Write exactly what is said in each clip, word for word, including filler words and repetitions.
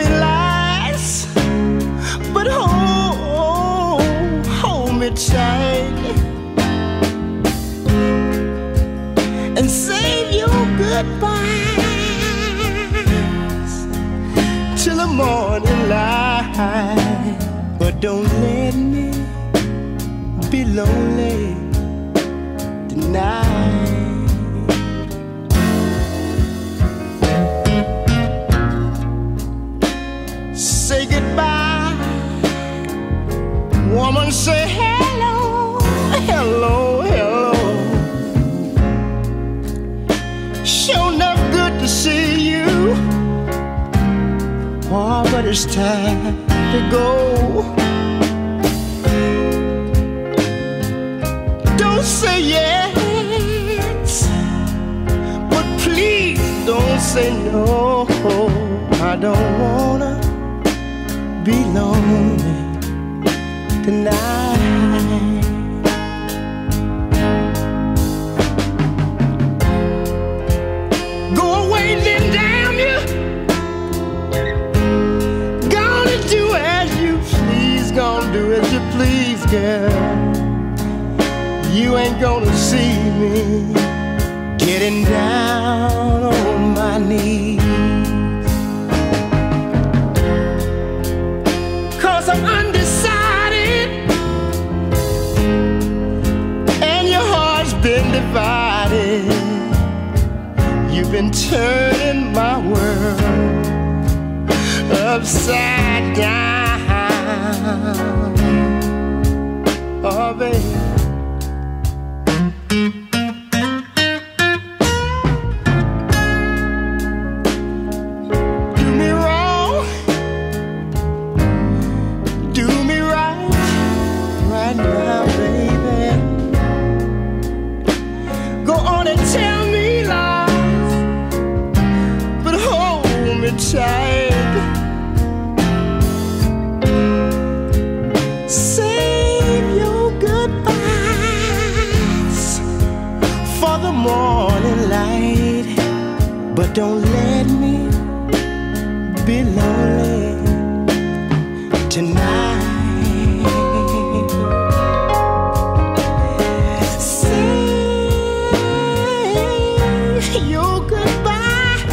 me lies, but hold, hold me tight and save your goodbyes till the morning light. But don't let me be lonely tonight. Say goodbye, woman, say hello, hello, hello. Sure enough good to see you. Oh, but it's time to go. Don't say yes, but please don't say no. I don't wanna be lonely tonight. Go away, then damn you. Gonna do as you please, gonna do as you please, girl. You ain't gonna see me getting down on my knees, 'cause I'm undecided and your heart's been divided. You've been turning my world upside down. Oh, baby. Tight. Save your goodbyes for the morning light, but don't let me be lonely tonight. Save your goodbyes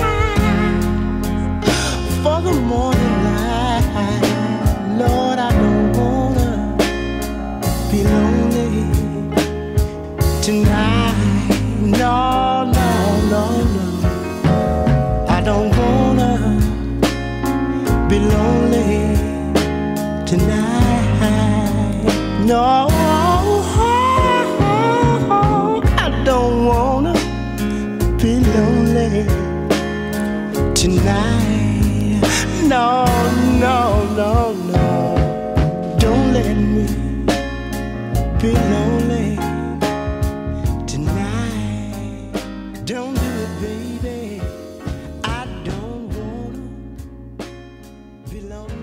for the morning light. Lord, I don't wanna be lonely tonight. No, no, no, no. I don't wanna be lonely tonight. No, I don't wanna be lonely tonight. No, no, no, no. Don't let me be lonely tonight. Don't do it, baby. I don't wanna be lonely.